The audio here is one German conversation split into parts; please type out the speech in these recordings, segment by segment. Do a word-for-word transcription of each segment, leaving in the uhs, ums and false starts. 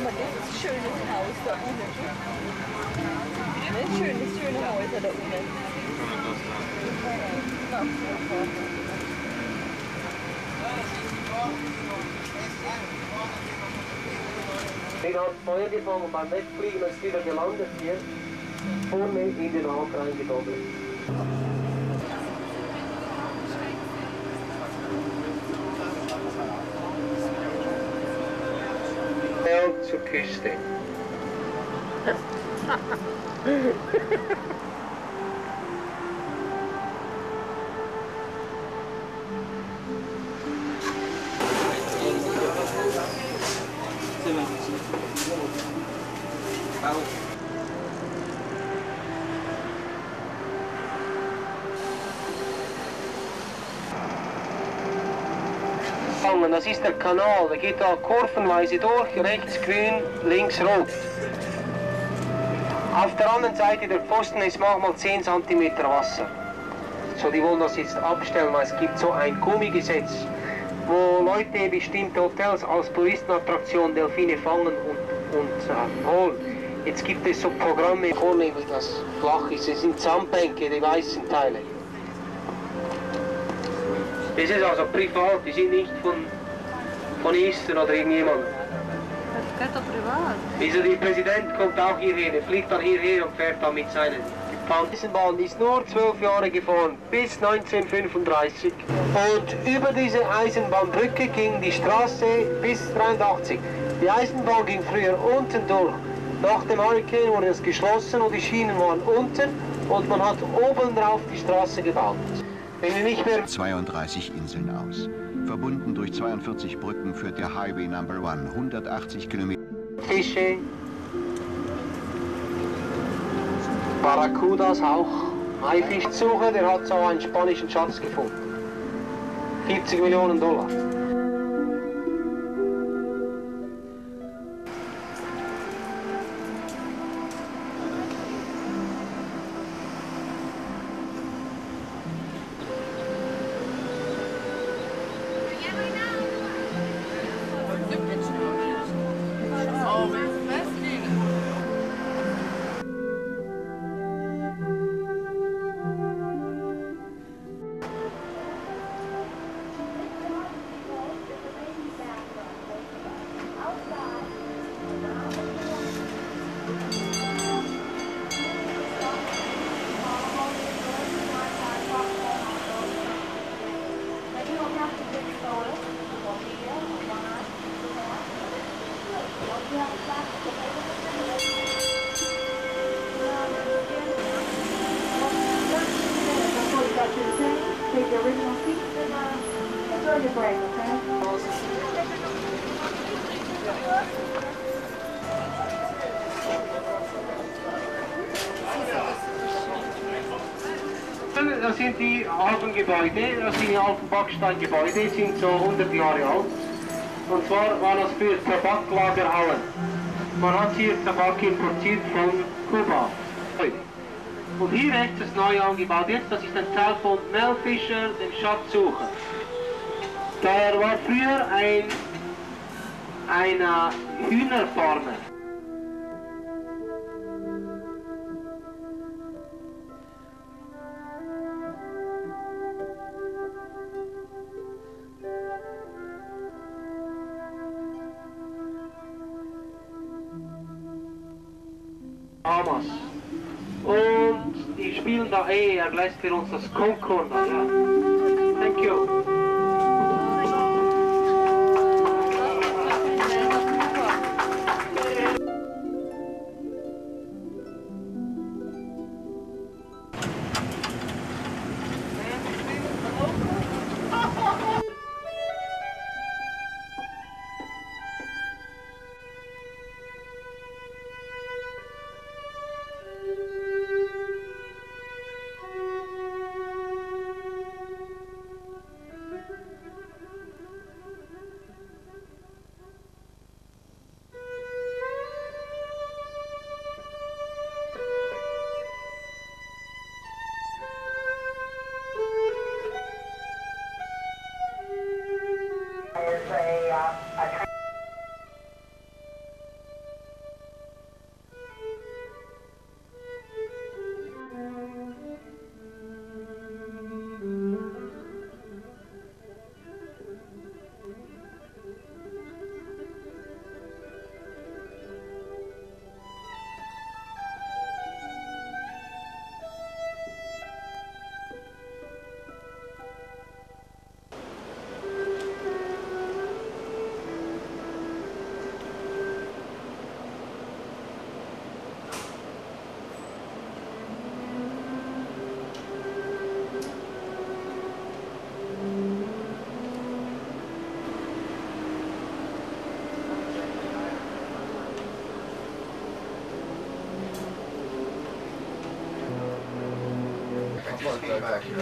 mal das schöne Haus da unten. Ein schönes, schöne Häuser da unten. Er hat Feuer gefangen beim Wegfliegen, als wieder gelandet hier, vorne in den Rauch reingedoppelt. Zur Küste. Das ist der Kanal, der geht da kurvenweise durch, rechts grün, links rot. Auf der anderen Seite der Pfosten ist manchmal zehn Zentimeter Wasser. So, die wollen das jetzt abstellen, weil es gibt so ein Gummigesetz, wo Leute bestimmte Hotels als Touristenattraktion Delfine fangen und, und äh, holen. Jetzt gibt es so Programme, vornehmlich das flach ist, es sind Sandbänke, die weißen Teile. Das ist also privat, die sind nicht von, von Eastern oder irgendjemand. Das geht doch privat. Also der Präsident kommt auch hierher, er fliegt dann hierher und fährt dann mit seinen Gefahren. Die Eisenbahn ist nur zwölf Jahre gefahren, bis neunzehnhundertfünfunddreißig. Und über diese Eisenbahnbrücke ging die Straße bis dreiundachtzig. Die Eisenbahn ging früher unten durch. Nach dem Hurrikan wurde es geschlossen und die Schienen waren unten und man hat oben drauf die Straße gebaut. Wenn wir nicht mehr zweiunddreißig Inseln aus. Verbunden durch zweiundvierzig Brücken führt der Highway Number One hundertachtzig Kilometer. Fische, Barracudas auch, Haifischsucher, der hat so einen spanischen Schatz gefunden. vierzig Millionen Dollar. Take the original seat and uh, enjoy your break, okay? Das sind die alten Gebäude, das sind die alten Backsteingebäude, die sind so hundert Jahre alt. Und zwar waren das für Tabaklagerhallen. Man hat hier Tabak importiert von Kuba. Und hier rechts ist neu angebaut jetzt, das ist ein Teil von Mel Fisher, dem Schatzsucher. Der war früher ein, ein äh, Hühnerfarmer. Bahamas. Und die spielen da eh, er lässt für uns das Concord da, ja. Thank you. back here.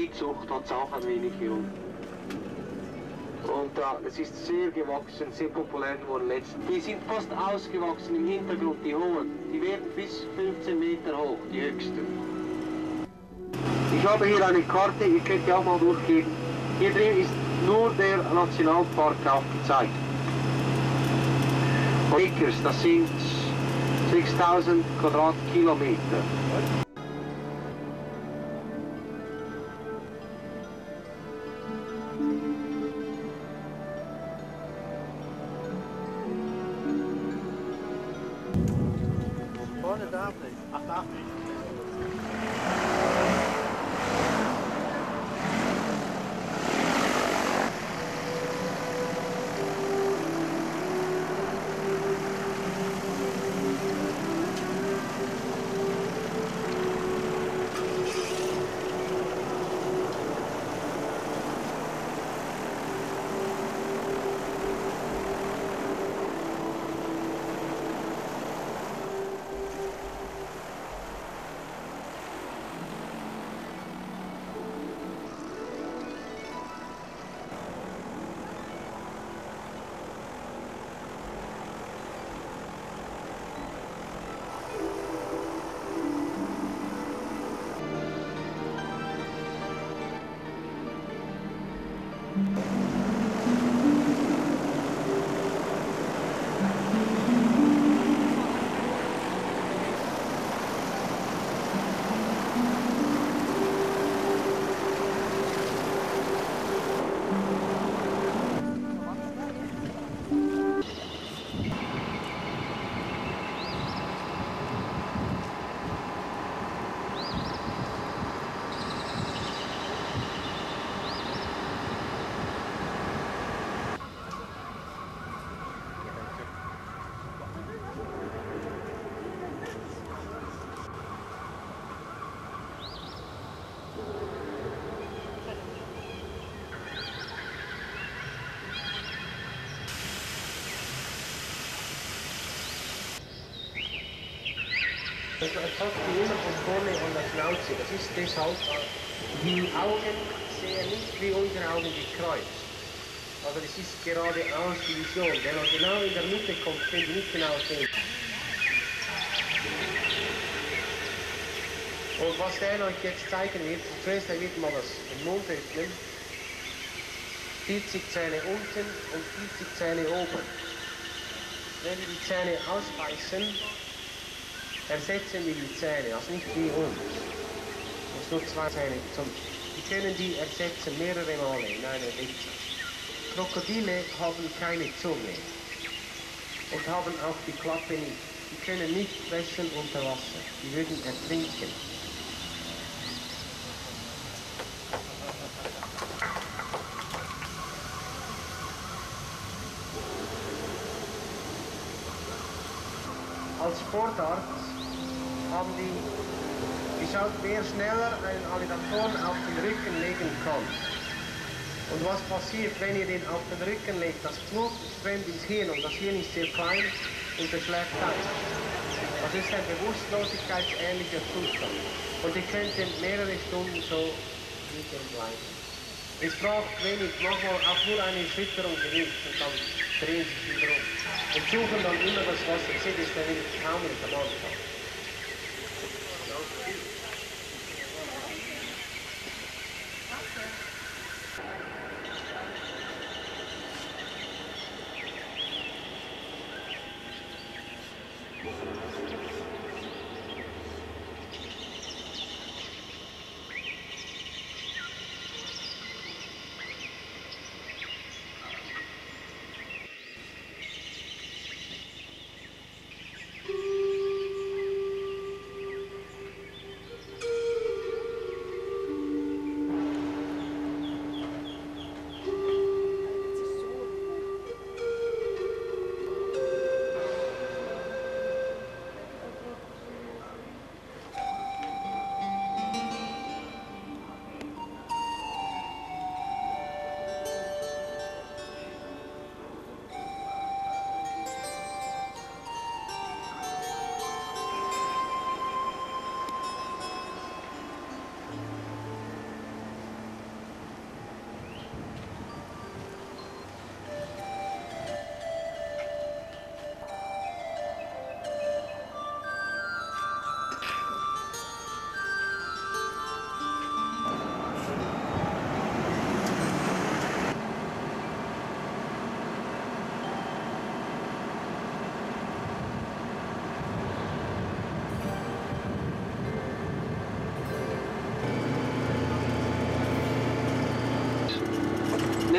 Viehzucht hat es auch ein wenig hier unten. Und äh, es ist sehr gewachsen, sehr populär geworden letztens. Die sind fast ausgewachsen im Hintergrund, die hohen. Die werden bis fünfzehn Meter hoch, die höchsten. Ich habe hier eine Karte, ihr könnt die auch mal durchgeben. Hier drin ist nur der Nationalpark aufgezeigt. Acres, das sind sechstausend Quadratkilometer. Vorne darf nicht. Ach, darf nicht. Es fasst die immer von vorne an der Schnauze. Das ist deshalb, die Augen sehen nicht wie unsere Augen gekreuzt. Also das ist geradeaus die Vision. Wenn man genau in der Mitte kommt, können Sie nicht genau sehen. Und was der euch jetzt zeigen wird, zuerst wird man das den Mund öffnen. vierzig Zähne unten und vierzig Zähne oben. Wenn wir die Zähne ausbeißen, ersetzen wir die Zähne, also nicht wie uns. Es sind nur zwei Zähne. Die können die ersetzen mehrere Male in einer Ritze. Krokodile haben keine Zunge und haben auch die Klappe nicht. Die können nicht fressen unter Wasser. Die würden ertrinken. Als Sportart haben die geschaut, wer schneller einen Alligatoren auf den Rücken legen kann. Und was passiert, wenn ihr den auf den Rücken legt? Das Blut strömt ins Hirn und das Hirn ist sehr klein und das schläft ein. Das ist ein bewusstlosigkeitsähnlicher Zustand. Und ihr könnt mehrere Stunden so liegen bleiben. Es braucht wenig, manchmal auch nur eine Erschütterung genügt und dann drehen sie sich wieder um. Und suchen dann immer das Wasser. Ihr seht, es ist dann kaum nicht am Anfang.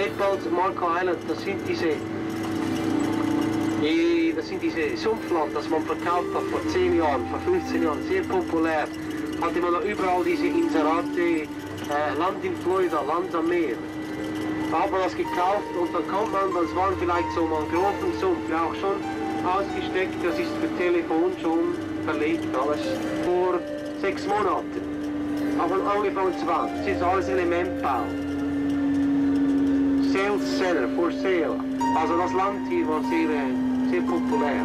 MAlojz, Marco Island, das sind diese, eh, das sind diese Sumpfland, das man verkauft hat vor zehn Jahren, vor fünfzehn Jahren, sehr populär. Hatte man da überall diese Inserate, äh, Land in Florida, Land am Meer. Da hat man das gekauft und dann kommt man, das waren vielleicht so Mangrovensumpf, ja auch schon ausgesteckt, das ist für Telefon schon verlegt, alles vor sechs Monaten. Haben wir angefangen zu bauen, das ist alles Elementbau. Sales Center, for sale. Also das Land hier war sehr, sehr populär.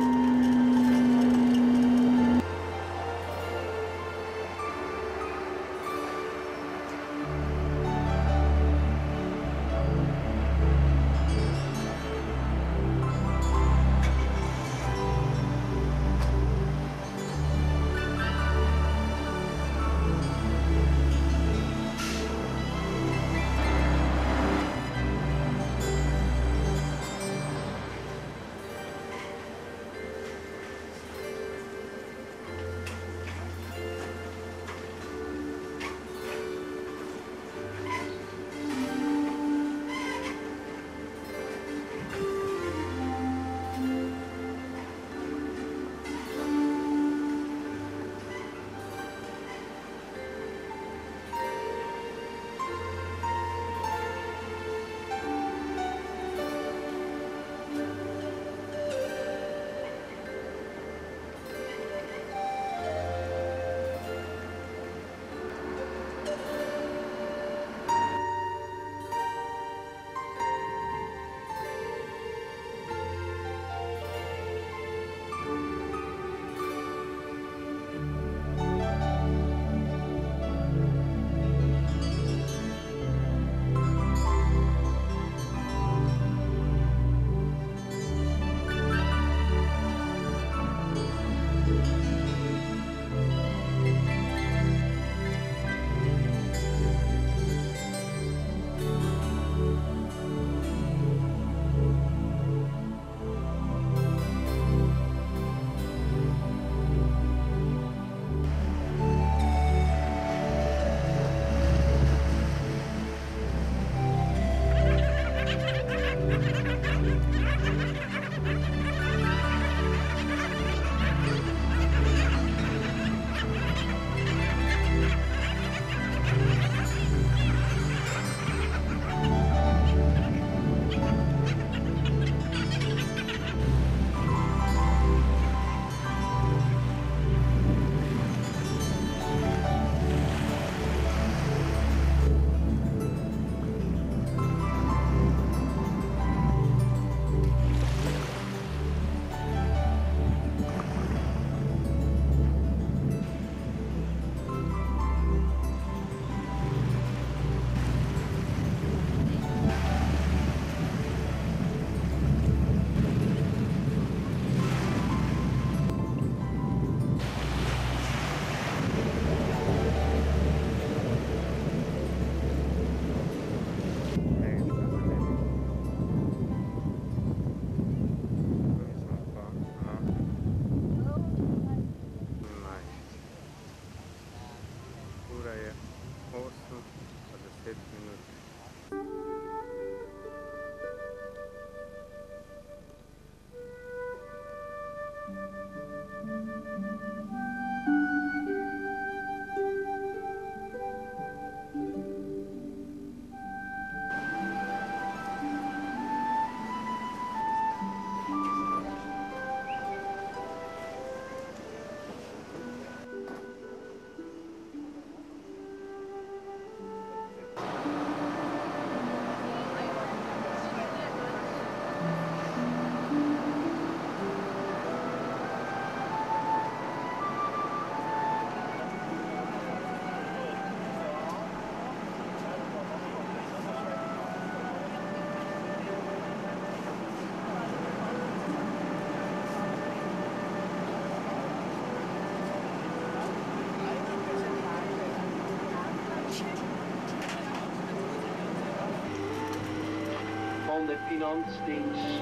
von der Finanzdienst.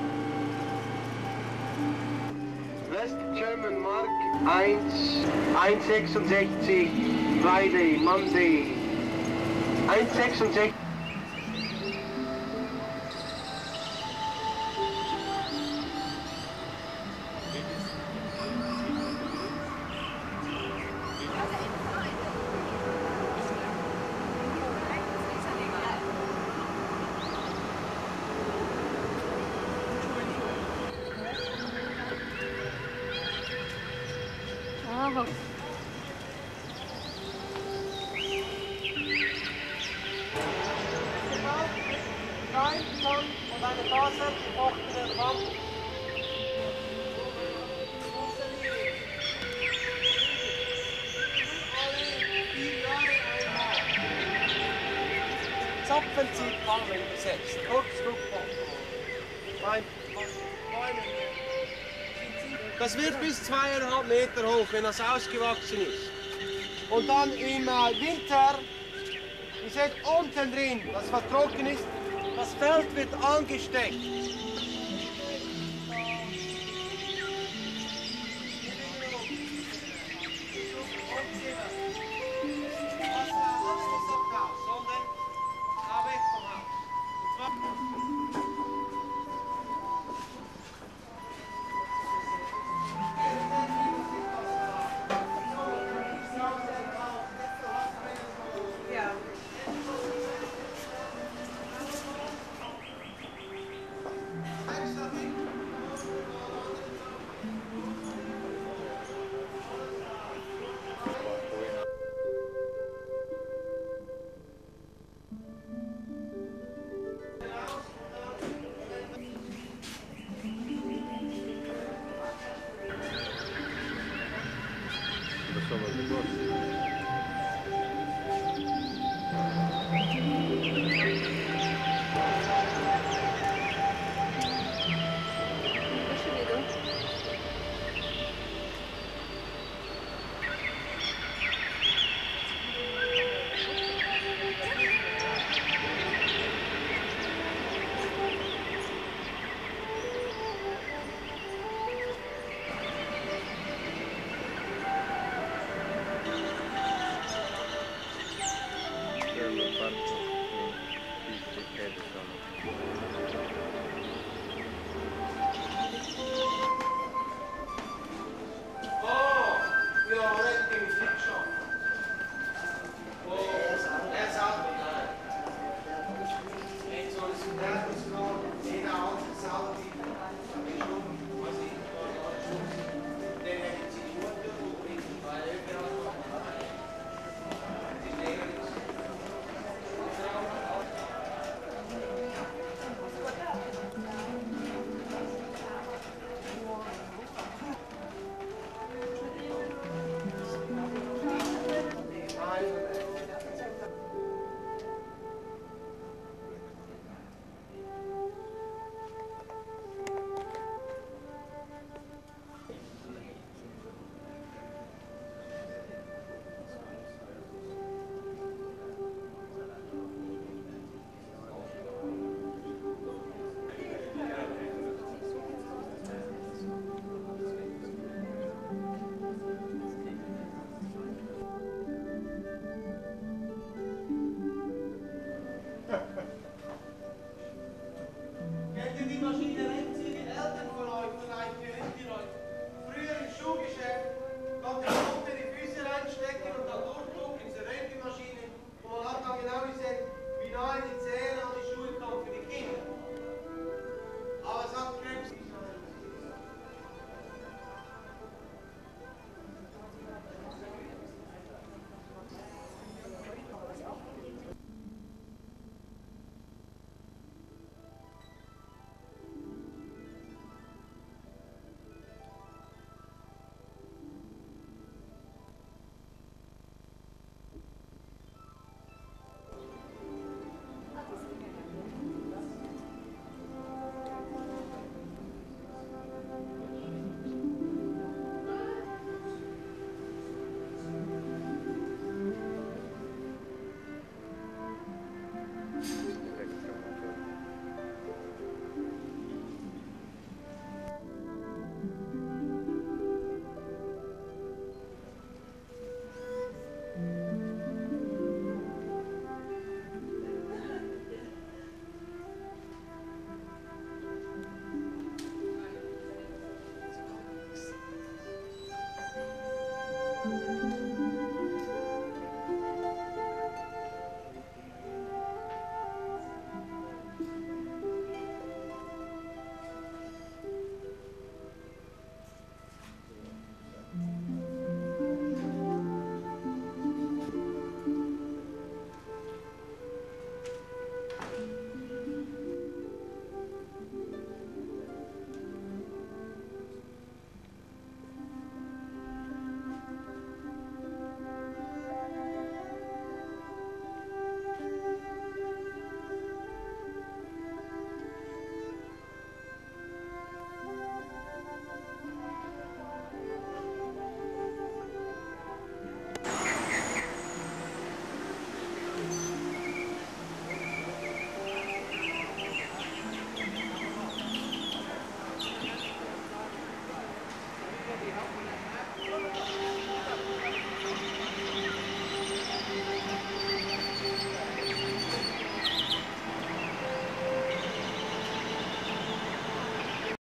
West German Mark eins, eins sechsundsechzig, Friday, Monday, eins sechsundsechzig. Wasser, trockene Wand. Zapfenziehtbahnen gesetzt. Das wird bis zweieinhalb Meter hoch, wenn das ausgewachsen ist. Und dann im Winter, ihr seht unten drin, das was trocken ist, das Feld wird angesteckt. Das